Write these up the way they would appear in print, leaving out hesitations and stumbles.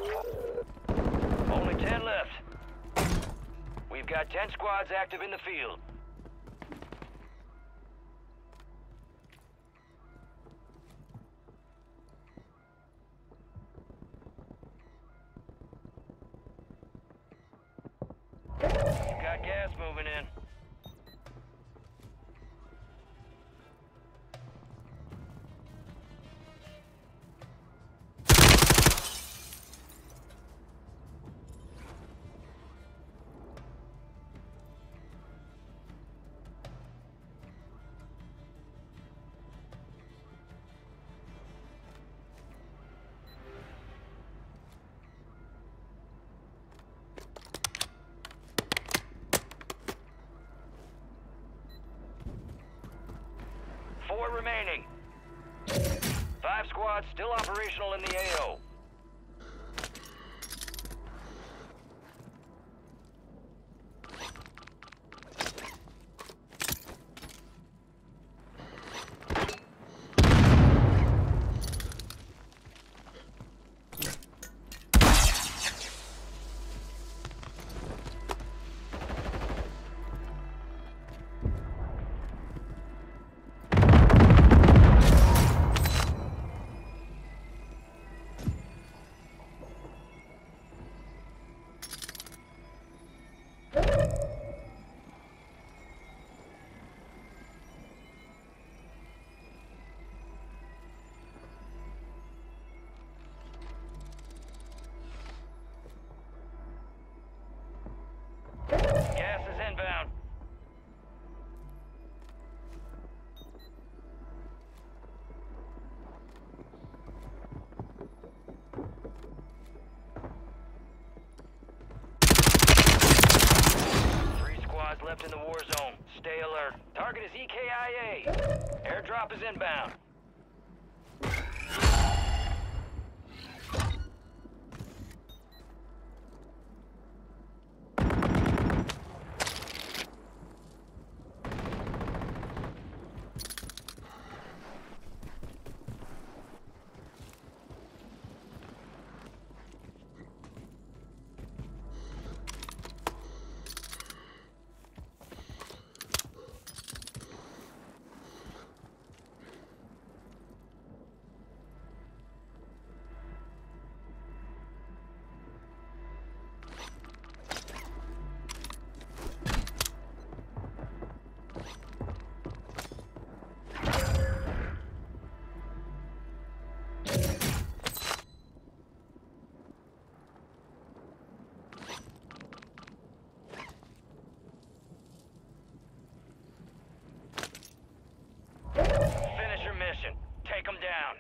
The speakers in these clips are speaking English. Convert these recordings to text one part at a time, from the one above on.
Only 10 left. We've got 10 squads active in the field. You've got gas moving in. Four remaining. 5 squads still operational in the AO. Gas is inbound. Three squads left in the war zone. Stay alert. Target is EKIA. Airdrop is inbound. Finish your mission. Take them down.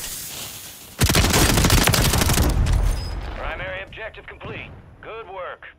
Objective complete. Good work.